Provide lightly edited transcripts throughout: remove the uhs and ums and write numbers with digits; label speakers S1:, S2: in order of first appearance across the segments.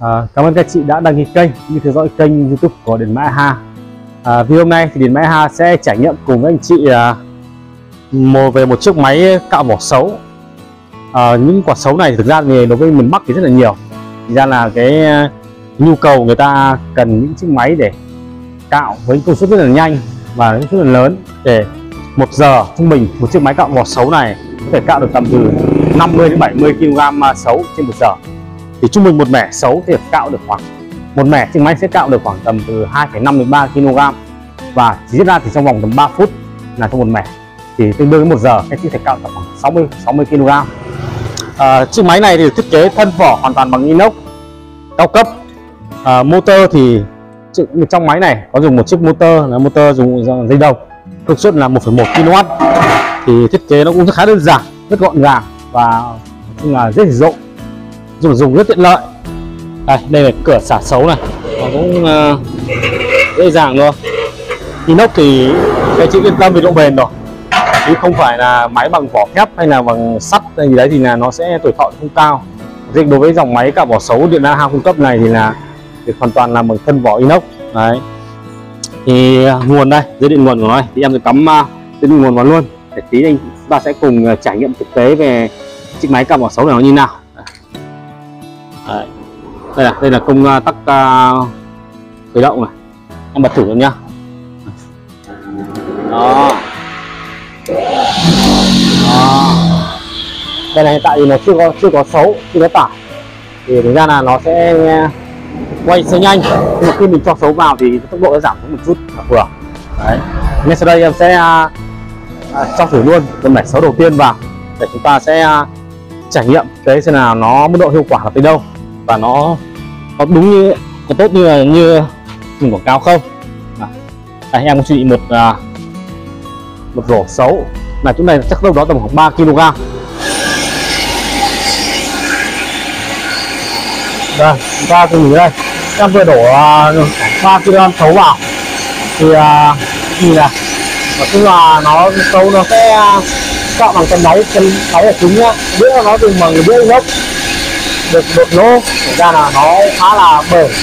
S1: Cảm ơn các chị đã đăng ký kênh như theo dõi kênh YouTube của Điện Máy Ha. Video hôm nay thì Điện Máy Ha sẽ trải nghiệm cùng anh chị về một chiếc máy cạo vỏ sấu. Những quả sấu này thực ra thì đối với miền Bắc thì rất là nhiều. Thực ra là cái nhu cầu người ta cần những chiếc máy để cạo với công suất rất là nhanh và công suất rất là lớn, để 1 giờ trung bình một chiếc máy cạo vỏ sấu này có thể cạo được tầm từ 50 đến 70 kg sấu trên 1 giờ. Thì trung bình một mẻ sấu thì cạo được khoảng một mẻ chiếc máy sẽ cạo được khoảng tầm từ 2,5 đến 3 kg, và chỉ diễn ra thì trong vòng tầm 3 phút là trong một mẻ, thì tương đương với 1 giờ các chị thể cạo tầm khoảng 60 kg. Chiếc máy này thì thiết kế thân vỏ hoàn toàn bằng inox cao cấp. Motor thì trong máy này có dùng một chiếc motor là motor dùng dây đồng, công suất là 1,1 kW. Thì thiết kế nó cũng khá đơn giản, rất gọn gàng và là rất sử dụng, dùng rất tiện lợi. Đây là cửa xả sấu này, nó cũng dễ dàng luôn. Inox thì các chị yên tâm về độ bền rồi, chứ không phải là máy bằng vỏ thép hay là bằng sắt hay gì đấy thì là nó sẽ tuổi thọ không cao. Riêng đối với dòng máy cạo vỏ sấu Điện Máy Ha cung cấp này thì là hoàn toàn làm bằng thân vỏ inox. Đấy, thì nguồn đây, dây điện nguồn của nó này, thì em sẽ cắm dây điện nguồn vào luôn để tí chúng ta sẽ cùng trải nghiệm thực tế về chiếc máy cạo vỏ sấu này nó như nào. Đấy. Đây là công tắc khởi động này, em bật thử luôn nhá. Đó. Đây này, hiện tại thì nó chưa có sấu, chưa có tải, thì thực ra là nó sẽ quay sẽ nhanh, nhưng mà khi mình cho sấu vào thì tốc độ sẽ giảm xuống một chút là vừa. Đấy. Ngay sau đây em sẽ cho thử luôn cái mẻ sấu đầu tiên vào để chúng ta sẽ trải nghiệm cái xem nào nó mức độ hiệu quả là tới đâu, và nó có đúng như có tốt như mình quảng cáo không. Đây, em có chuẩn bị một rổ sấu là chỗ này chắc đâu đó tầm khoảng 3 kg. Đây, chúng ta cùng nhìn đây, em vừa đổ 3 kg sấu vào thì nhìn này, nói chung là nó sấu nó sẽ cạo bằng chân đáy là cứng nhá, đĩa nó dùng bằng đĩa inox được đột lỗ, thực ra là nó khá là bền.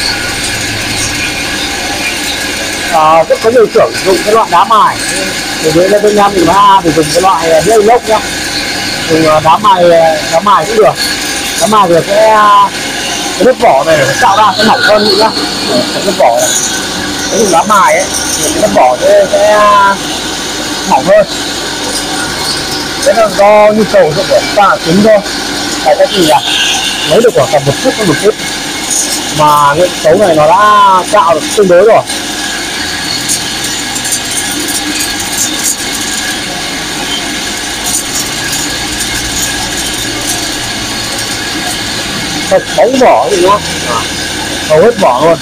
S1: Rất có nhiều xưởng dùng cái loại đá mài, thì đến bên em thì thì dùng cái loại đĩa inox nhá, dùng đá mài cũng được. Đá mài thì sẽ cái lớp vỏ này nó tạo ra sẽ mỏng hơn nhá, cái lớp vỏ này cái dùng đá mài ấy thì cái lớp vỏ sẽ mỏng hơn. Thế là do nhu cầu của chúng ta cứng thôi. Cái gì là lấy được khoảng tầm 1 phút mà cái sấu này nó đã cạo được tương đối rồi. Thật bóng vỏ gì nhá, hầu hết vỏ luôn.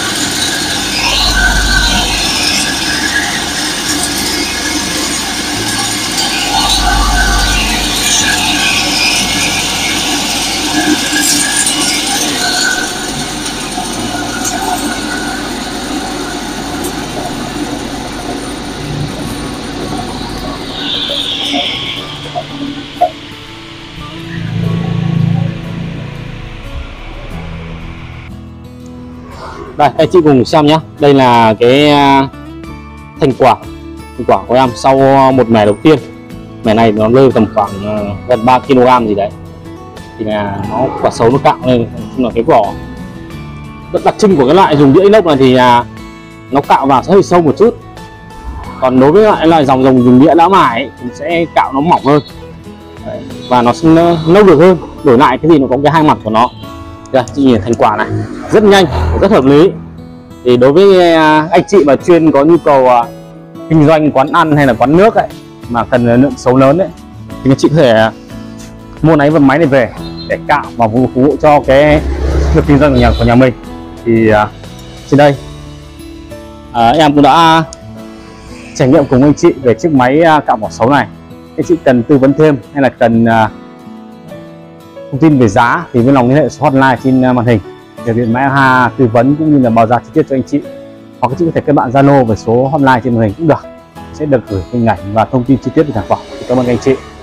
S1: Đây, anh chị cùng xem nhé. Đây là cái thành quả của em sau một mẻ đầu tiên. Mẻ này nó rơi tầm khoảng gần 3 kg gì đấy. Thì là nó quả sấu nó cạo lên, là cái vỏ rất đặc trưng của cái loại dùng đĩa inox này thì nó cạo vào sẽ hơi sâu một chút. Còn đối với loại dòng dùng đĩa đá mài ấy, thì sẽ cạo nó mỏng hơn. Đấy, và nó lâu được hơn. Đổi lại cái gì nó có cái hai mặt của nó. Đây, chị nhìn thành quả này, rất nhanh, rất hợp lý. Thì đối với anh chị mà chuyên có nhu cầu kinh doanh quán ăn hay là quán nước ấy, mà cần lượng sấu lớn ấy, thì anh chị có thể mua máy này về để cạo và phục vụ cho cái việc kinh doanh của nhà mình. Thì trên đây em cũng đã trải nghiệm cùng anh chị về chiếc máy cạo vỏ sấu này. Anh chị cần tư vấn thêm hay là cần thông tin về giá thì vui lòng liên hệ số hotline trên màn hình để Điện Máy Ha tư vấn cũng như là báo giá chi tiết cho anh chị, hoặc anh chị có thể kết bạn Zalo với số hotline trên màn hình cũng được, sẽ được gửi hình ảnh và thông tin chi tiết về sản phẩm. Cảm ơn anh chị.